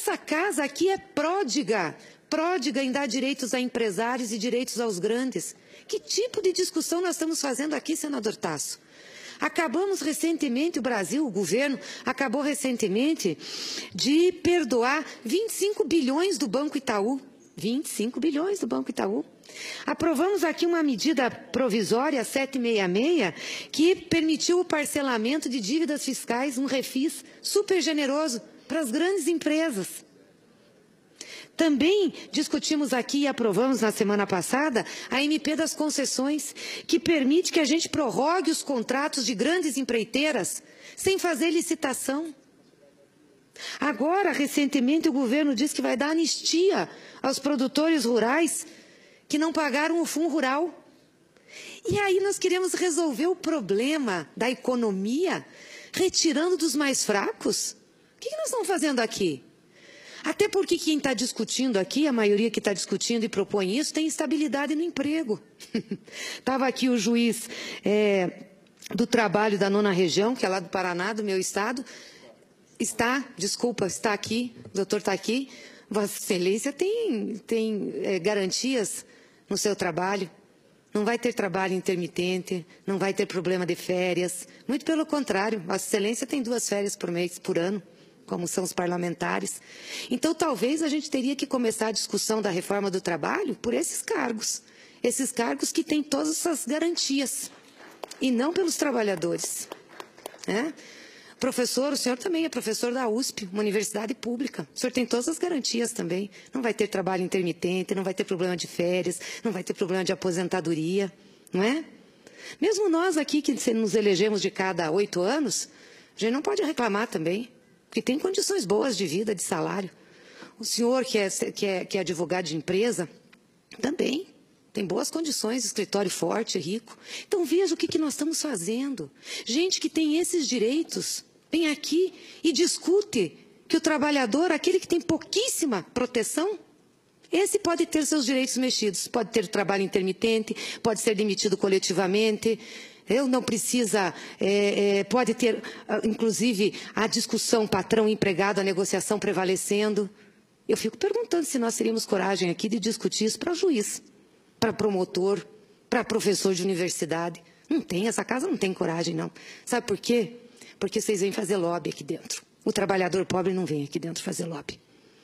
Essa casa aqui é pródiga, pródiga em dar direitos a empresários e direitos aos grandes. Que tipo de discussão nós estamos fazendo aqui, senador Tasso? Acabamos recentemente, o Brasil, o governo, acabou recentemente de perdoar 25 bilhões do Banco Itaú. 25 bilhões do Banco Itaú. Aprovamos aqui uma medida provisória, 766, que permitiu o parcelamento de dívidas fiscais, um refis super generoso para as grandes empresas. Também discutimos aqui e aprovamos na semana passada a MP das concessões, que permite que a gente prorrogue os contratos de grandes empreiteiras sem fazer licitação. Agora, recentemente, o governo diz que vai dar anistia aos produtores rurais que não pagaram o Fundo Rural. E aí nós queremos resolver o problema da economia retirando dos mais fracos? O que nós estamos fazendo aqui? Até porque quem está discutindo aqui, a maioria que está discutindo e propõe isso, tem estabilidade no emprego. Estava aqui o juiz do trabalho da 9ª região, que é lá do Paraná, do meu estado. Está aqui, o doutor está aqui. Vossa Excelência tem garantias no seu trabalho. Não vai ter trabalho intermitente, não vai ter problema de férias. Muito pelo contrário, Vossa Excelência tem 2 férias por ano, como são os parlamentares. Então, talvez a gente teria que começar a discussão da reforma do trabalho por esses cargos que têm todas essas garantias, e não pelos trabalhadores. Professor, o senhor também é professor da USP, uma universidade pública. O senhor tem todas as garantias também. Não vai ter trabalho intermitente, não vai ter problema de férias, não vai ter problema de aposentadoria, não é? Mesmo nós aqui, que nos elegemos de cada 8 anos, a gente não pode reclamar também, porque tem condições boas de vida, de salário. O senhor, que é advogado de empresa, também tem boas condições, escritório forte, rico. Então, veja o que nós estamos fazendo. Gente que tem esses direitos, vem aqui e discute que o trabalhador, aquele que tem pouquíssima proteção, esse pode ter seus direitos mexidos. Pode ter trabalho intermitente, pode ser demitido coletivamente, não precisa, pode ter, inclusive, a discussão patrão-empregado, a negociação prevalecendo. Eu fico perguntando se nós teríamos coragem aqui de discutir isso para juiz, para promotor, para professor de universidade. Não tem, essa casa não tem coragem, não. Sabe por quê? Porque vocês vêm fazer lobby aqui dentro. O trabalhador pobre não vem aqui dentro fazer lobby.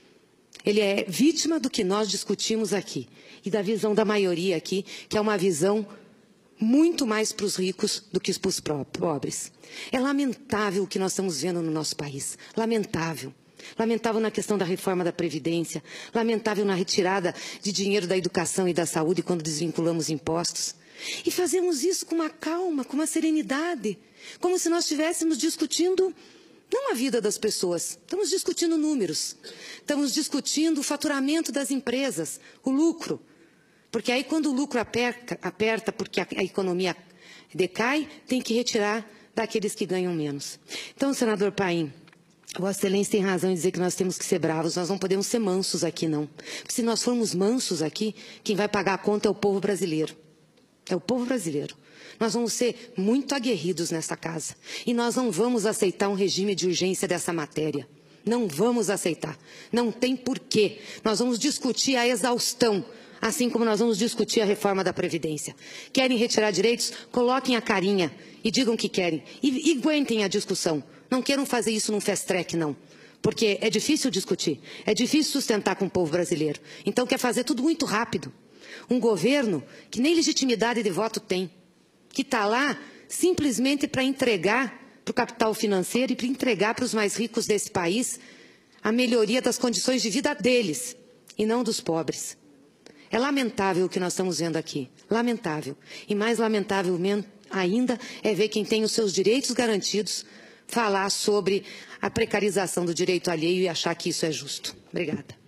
Ele é vítima do que nós discutimos aqui e da visão da maioria aqui, que é uma visão muito mais para os ricos do que para os pobres. É lamentável o que nós estamos vendo no nosso país. Lamentável. Lamentável na questão da reforma da Previdência. Lamentável na retirada de dinheiro da educação e da saúde quando desvinculamos impostos. E fazemos isso com uma calma, com uma serenidade, como se nós estivéssemos discutindo não a vida das pessoas, estamos discutindo números, estamos discutindo o faturamento das empresas, o lucro. Porque aí quando o lucro aperta porque a economia decai, tem que retirar daqueles que ganham menos. Então, senador Paim, Vossa Excelência tem razão em dizer que nós temos que ser bravos, nós não podemos ser mansos aqui, não. Porque se nós formos mansos aqui, quem vai pagar a conta é o povo brasileiro. É o povo brasileiro. Nós vamos ser muito aguerridos nessa casa. E nós não vamos aceitar um regime de urgência dessa matéria. Não vamos aceitar. Não tem porquê. Nós vamos discutir a exaustão, assim como nós vamos discutir a reforma da Previdência. Querem retirar direitos? Coloquem a carinha e digam o que querem. E aguentem a discussão. Não queiram fazer isso num fast track, não. Porque é difícil discutir. É difícil sustentar com o povo brasileiro. Então quer fazer tudo muito rápido. Um governo que nem legitimidade de voto tem, que está lá simplesmente para entregar para o capital financeiro e para entregar para os mais ricos desse país a melhoria das condições de vida deles e não dos pobres. É lamentável o que nós estamos vendo aqui, lamentável. E mais lamentável ainda é ver quem tem os seus direitos garantidos falar sobre a precarização do direito alheio e achar que isso é justo. Obrigada.